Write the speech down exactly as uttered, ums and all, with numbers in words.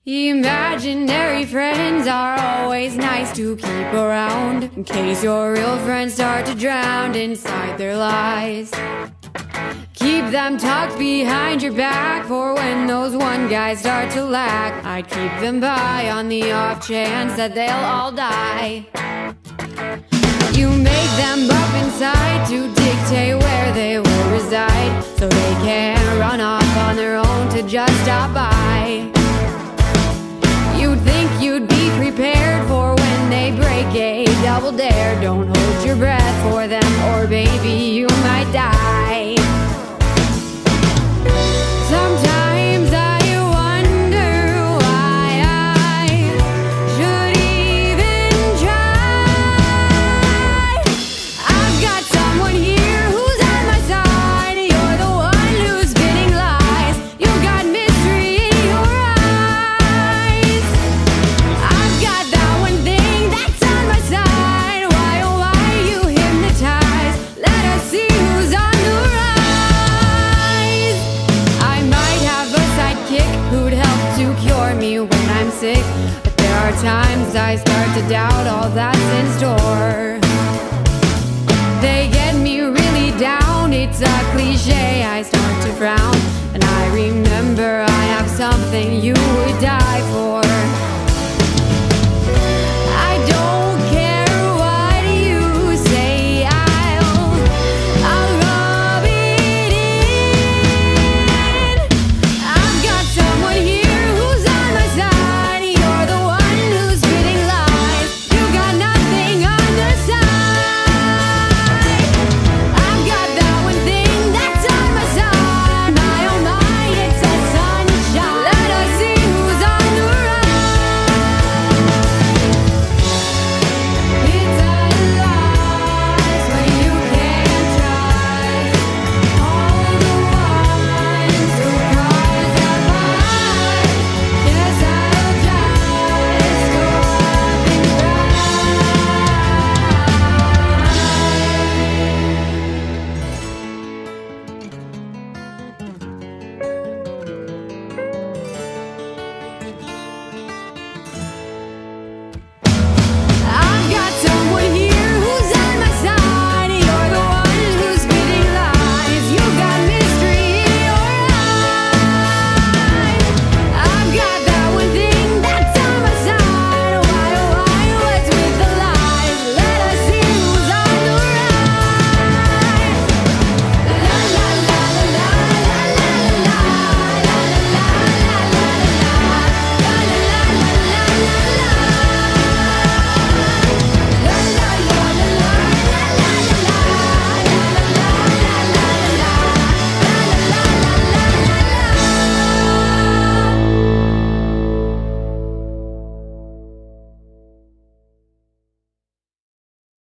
Imaginary friends are always nice to keep around, in case your real friends start to drown inside their lies. Keep them tucked behind your back for when those one guys start to lack. I'd keep them by on the off chance that they'll all die. You make them up inside to dictate where they will reside, so they can't run off on their own to just stop by. You'd think you'd be prepared for when they break a double dare. Don't hold your breath for them, or baby, you might die. Sometimes I wonder why I should even try. I've got someone here who's on my side. You're the one who's spinning lies. You've got mystery in your eyes. I've got that one thing that's on my side. Why, oh why you hypnotize? Let us see who's on the rise. I might have a sidekick who'd help to cure me when I'm sick, but there are times I start to doubt all that's in store. They get me really down, it's a cliche, I start to frown, and I remember I have something you